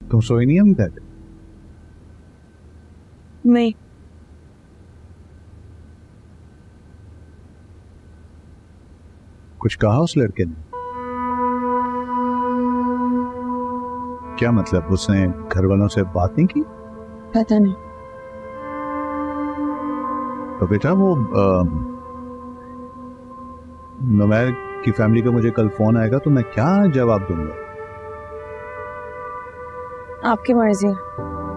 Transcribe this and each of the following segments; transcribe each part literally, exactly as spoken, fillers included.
तुम सोई नहीं अभी तक? नहीं। कुछ कहा उस लड़के ने? क्या मतलब, उसने घर वालों से बात नहीं की? पता नहीं। तो बेटा वो नुमैर की फैमिली का मुझे कल फोन आएगा तो मैं क्या जवाब दूंगा? आपकी मर्जी है।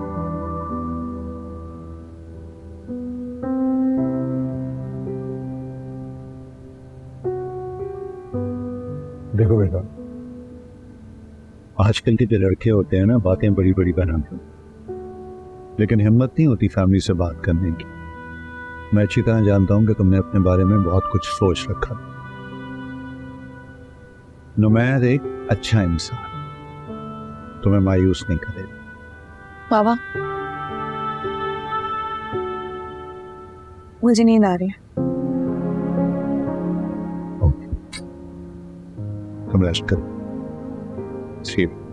देखो बेटा, आजकल के जो लड़के होते हैं ना, बातें बड़ी बड़ी बनाते हैं, लेकिन हिम्मत नहीं होती फैमिली से बात करने की। मैं अच्छी तरह जानता हूं कि तुमने अपने बारे में बहुत कुछ सोच रखा। नुमैर एक अच्छा इंसान, तुम्हें मायूस नहीं करेगा। बाबा, मुझे नींद आ रही है। तुम रेस्ट करो।